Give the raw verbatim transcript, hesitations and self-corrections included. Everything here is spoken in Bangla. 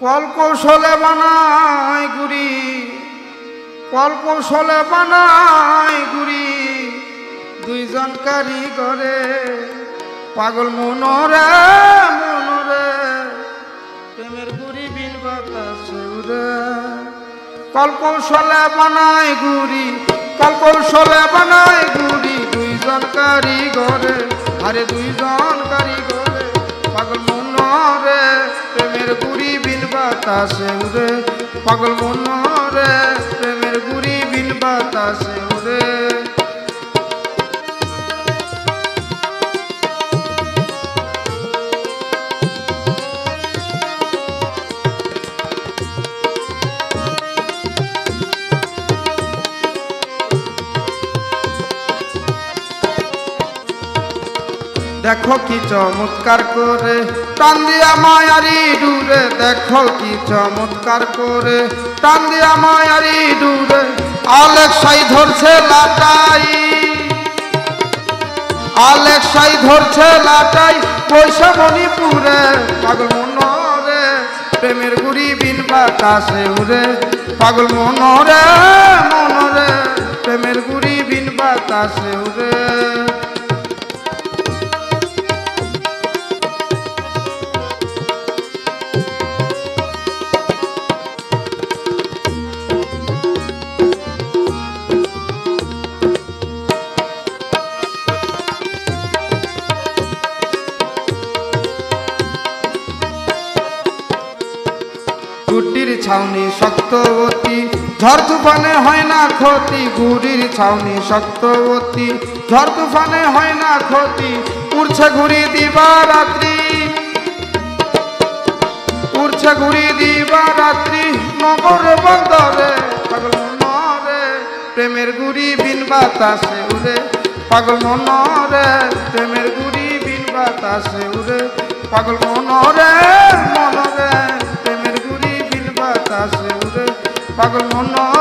কল কৌশলে বানায় গুড়ি, কল কৌশলে বানায় গুড়ি, দুইজন কারিগরে পাগল মনরে মনরে প্রেমের গুড়ি বিন বাতাসে উড়ে। কল কৌশলে বানায় গুড়ি, কল কৌশলে বানায় গুড়ি, দুইজন কারিগরে, আরে দুইজন কারিগরে পাগল মনরে প্রেমের গুড়ি বিন বাতাসে উড়ে। পাগল মনরে প্রেমের গুড়ি বিন বাতাসে উড়ে। দেখো কি চমৎকার করে টান দিয়া মায়ারি ডুরে, দেখো কি চমৎকার করে টান দিয়া মায়ারি ডুরে, আলেক্সাই ধরছে লাটাই, আলেক্সাই ধরছে লাটাই পয়সা মণিপুরে। পাগল মনরে প্রেমের গুড়ি বিন বাতাসে উড়ে। পাগল মনরে মনরে প্রেমের গুড়ি বিন বাতাসে উড়ে। গুড়ির ছাউনি শক্তবতী, ঝড় তুফানে হয় না ক্ষতি। গুড়ির ছাউনি শক্তবতী, ঝড় তুফানে হয় না ক্ষতি। উড়ছে ঘুড়ি দিবা রাত্রি, উড়ছে ঘুড়ি দিবা রাত্রি নগর বন্দরে। পাগল মনরে প্রেমের গুড়ি বিন বাতাসে উড়ে। পাগল মনরে প্রেমের গুড়ি বিন বাতাসে উড়ে। পাগল মনরে মনরে প্রেমের গুড়ি বিন বাতাসে উড়ে। পাগল মন